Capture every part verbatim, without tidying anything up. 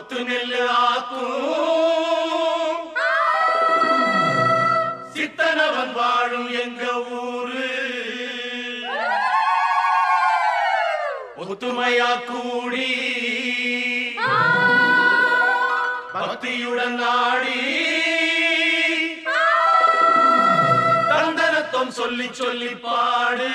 பொத்து நெல்லு ஆக்கும் சித்தனவன் வாழும் எங்க ஊரு ஒத்துமையா கூடி பக்தியுடன் நாடி தந்தனத்தம் சொல்லி சொல்லி பாடு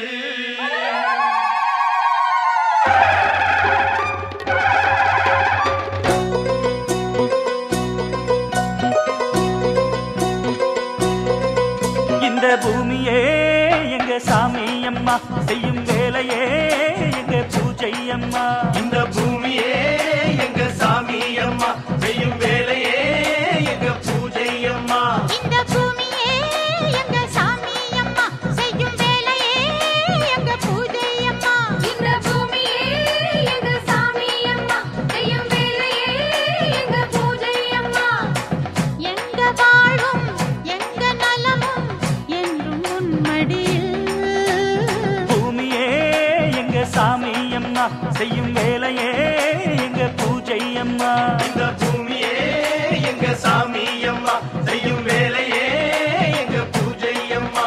இந்த பூமியே எங்க சாமி அம்மா செய்யும் வேலையே எங்க பூஜை அம்மா இந்த பூமியே எங்க சாமி அம்மா செய்யும் வேலையே எங்க பூஜை அம்மா இந்த பூமியே எங்க சாமி அம்மா செய்யும் வேலையே எங்க பூஜை அம்மா இந்த பூமியே எங்க சாமி அம்மா செய்யும் வேலையே எங்க பூஜை அம்மா எங்க வாழும் எங்க நலமும் என்றும் உன்மடியில் பூமியே எங்க சாமி அம்மா செய்யும் வேலையே எங்க பூஜை அம்மா இந்த பூமியே எங்க சாமி அம்மா செய்யும் வேலையே எங்க பூஜை அம்மா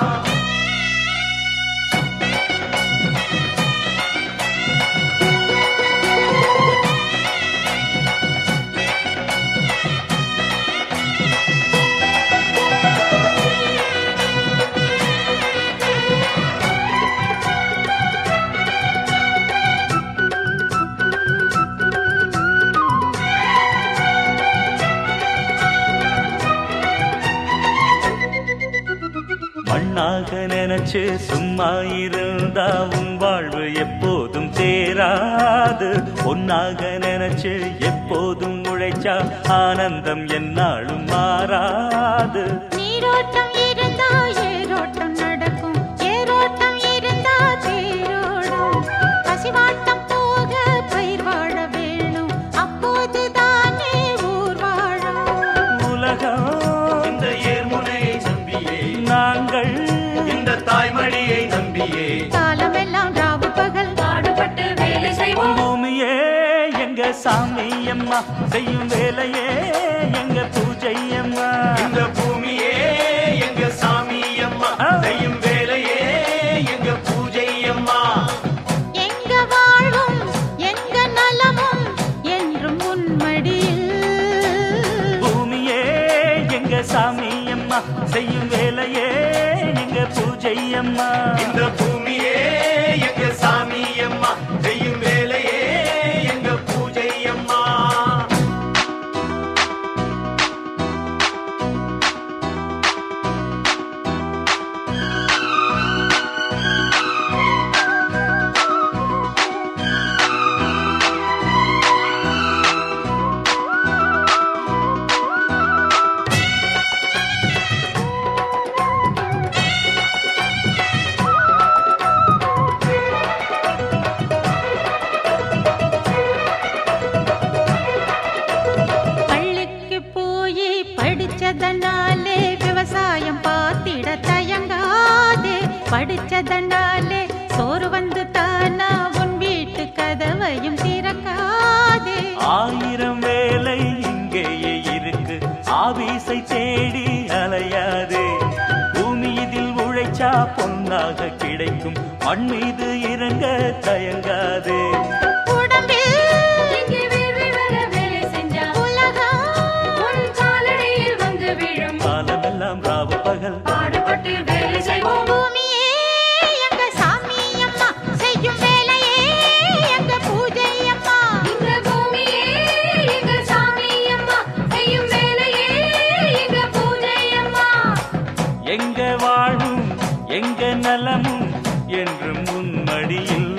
மண்ணாக நினைச்சு சும்மா இருந்தா உன் வாழ்வு எப்போதும் தேராது பொன்னாக நினைச்சு எப்போதும் உழைச்சா ஆனந்தம் என்னாலும் மாறாது நீரோட்டம் இருந்தா ஏரோட்டம் நடக்கும் ஏரோட்டம் இருந்தா தேரோடும் பசிவாட்டம் போக பயிர் வாழ வேணும் அப்போதுதானே ஊர் வாழும் உலகம் இந்த ஏர்முனையை நம்பியே நாங்கள் இந்த தாய்மடியை நம்பியே காலமெல்லாம் ராவு பகல் பாடுபட்டு வேலை செய்வோம் பூமியே எங்க சாமி அம்மா செய்யும் வேலையே எங்க பூஜை அம்மா இந்த பூமியே எங்க சாமி அம்மா செய்யும் வேலையே எங்க பூஜை அம்மா எங்க வாழும் எங்க நலமும் என்றும் உன்மடியில் பூமியே எங்க சாமி அம்மா செய்யும் வேலையே எங்க பூஜை அம்மா இந்த பூமியே எங்க சாமி அம்மா செய்யும் வேலையே எங்க பூஜை அம்மா பள்ளிக்கு போய் படிச்சதனாலே விவசாயம் பார்த்திட தயங்காதே படிச்சதனாலே சோறு வந்து தானா உன் வீட்டு கதவையும் திறக்காதே ஆயிரம் வேலை இங்கேயே இருக்கு ஆபீஸை தேடி அலையாதே பூமி இதில் உழைச்சா பொன்னாக கிடைக்கும் மண் மீது இறங்க தயங்காதே உடம்பில் உலகம் உன் காலடியில் வந்து விழும் காலமெல்லாம் ராவு பகல் பாடுபட்டு வேலை செய்வோம் பூமியே எங்க சாமி அம்மா செய்யும் வேலையே எங்க பூஜை அம்மா இந்த பூமியே எங்க சாமி அம்மா செய்யும் வேலையே எங்க பூஜை அம்மா எங்க வாழும் எங்க நலமும் என்றும் உன் மடியில்